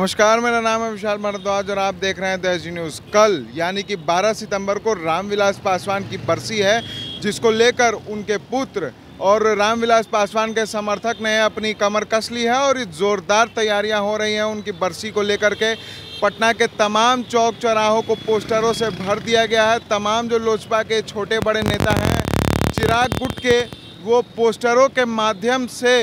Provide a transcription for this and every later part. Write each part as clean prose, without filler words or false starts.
नमस्कार, मेरा नाम है विशाल भारद्वाज और आप देख रहे हैं द न्यूज़। कल यानी कि 12 सितंबर को रामविलास पासवान की बरसी है, जिसको लेकर उनके पुत्र और रामविलास पासवान के समर्थक ने अपनी कमर कस ली है और जोरदार तैयारियां हो रही हैं उनकी बरसी को लेकर के। पटना के तमाम चौक चौराहों को पोस्टरों से भर दिया गया है। तमाम जो लोजपा के छोटे बड़े नेता हैं, चिराग गुट के, वो पोस्टरों के माध्यम से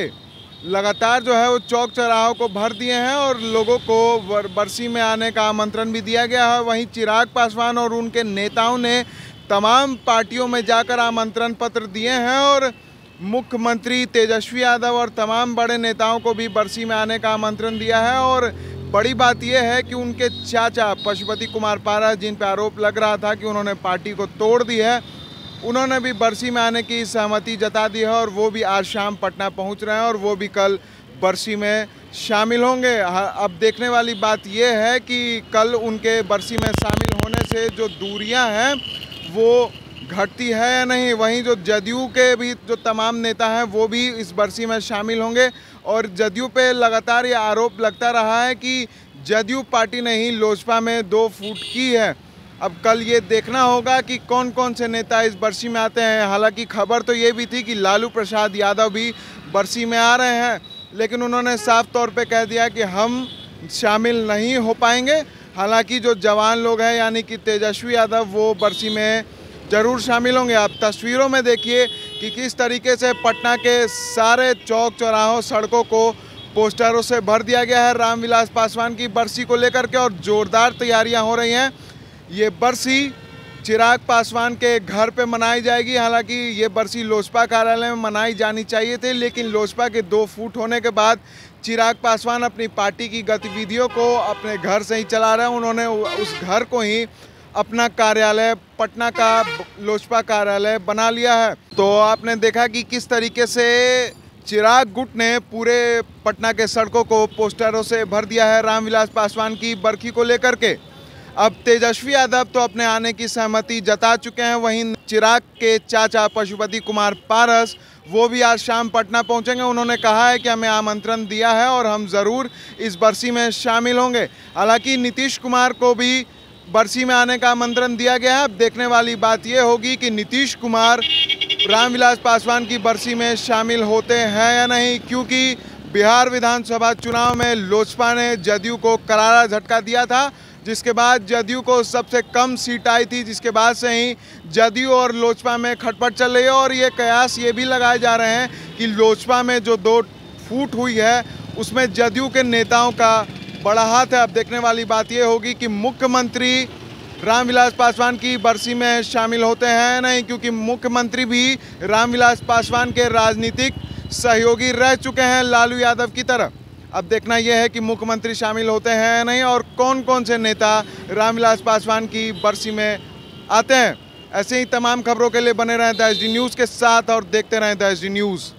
लगातार जो है वो चौक चौराहों को भर दिए हैं और लोगों को बरसी में आने का आमंत्रण भी दिया गया है। वहीं चिराग पासवान और उनके नेताओं ने तमाम पार्टियों में जाकर आमंत्रण पत्र दिए हैं और मुख्यमंत्री तेजस्वी यादव और तमाम बड़े नेताओं को भी बरसी में आने का आमंत्रण दिया है। और बड़ी बात यह है कि उनके चाचा पशुपति कुमार पारस, जिन पर आरोप लग रहा था कि उन्होंने पार्टी को तोड़ दी है, उन्होंने भी बरसी में आने की सहमति जता दी है और वो भी आज शाम पटना पहुंच रहे हैं और वो भी कल बरसी में शामिल होंगे। अब देखने वाली बात ये है कि कल उनके बरसी में शामिल होने से जो दूरियां हैं वो घटती है या नहीं। वहीं जो जदयू के भी जो तमाम नेता हैं वो भी इस बरसी में शामिल होंगे और जदयू पे लगातार ये आरोप लगता रहा है कि जदयू पार्टी ने ही लोजपा में 2 फूट की है। अब कल ये देखना होगा कि कौन कौन से नेता इस बरसी में आते हैं। हालांकि खबर तो ये भी थी कि लालू प्रसाद यादव भी बरसी में आ रहे हैं, लेकिन उन्होंने साफ तौर पे कह दिया कि हम शामिल नहीं हो पाएंगे। हालांकि जो जवान लोग हैं यानी कि तेजस्वी यादव, वो बरसी में ज़रूर शामिल होंगे। आप तस्वीरों में देखिए कि किस तरीके से पटना के सारे चौक चौराहों, सड़कों को पोस्टरों से भर दिया गया है रामविलास पासवान की बरसी को लेकर के और ज़ोरदार तैयारियाँ हो रही हैं। ये बरसी चिराग पासवान के घर पे मनाई जाएगी। हालांकि ये बरसी लोजपा कार्यालय में मनाई जानी चाहिए थी, लेकिन लोजपा के 2 फूट होने के बाद चिराग पासवान अपनी पार्टी की गतिविधियों को अपने घर से ही चला रहे हैं। उन्होंने उस घर को ही अपना कार्यालय, पटना का लोजपा कार्यालय बना लिया है। तो आपने देखा कि किस तरीके से चिराग गुट ने पूरे पटना के सड़कों को पोस्टरों से भर दिया है रामविलास पासवान की बरसी को लेकर के। अब तेजस्वी यादव तो अपने आने की सहमति जता चुके हैं। वहीं चिराग के चाचा पशुपति कुमार पारस, वो भी आज शाम पटना पहुंचेंगे। उन्होंने कहा है कि हमें आमंत्रण दिया है और हम ज़रूर इस बरसी में शामिल होंगे। हालांकि नीतीश कुमार को भी बरसी में आने का आमंत्रण दिया गया है। अब देखने वाली बात ये होगी कि नीतीश कुमार रामविलास पासवान की बरसी में शामिल होते हैं या नहीं, क्योंकि बिहार विधानसभा चुनाव में लोजपा ने जदयू को करारा झटका दिया था, जिसके बाद जदयू को सबसे कम सीट आई थी, जिसके बाद से ही जदयू और लोजपा में खटपट चल रही है। और ये कयास ये भी लगाए जा रहे हैं कि लोजपा में जो 2 फूट हुई है उसमें जदयू के नेताओं का बड़ा हाथ है। अब देखने वाली बात ये होगी कि मुख्यमंत्री रामविलास पासवान की बरसी में शामिल होते हैं नहीं, क्योंकि मुख्यमंत्री भी रामविलास पासवान के राजनीतिक सहयोगी रह चुके हैं लालू यादव की तरह। अब देखना यह है कि मुख्यमंत्री शामिल होते हैं या नहीं और कौन कौन से नेता रामविलास पासवान की बरसी में आते हैं। ऐसे ही तमाम खबरों के लिए बने रहें द न्यूज़ के साथ और देखते रहें द न्यूज़।